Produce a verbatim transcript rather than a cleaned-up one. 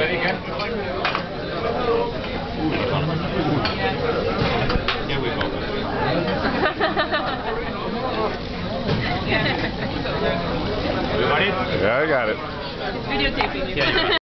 ready again? Here we go. Everybody? Yeah, I got it. Videotaping you. Yeah,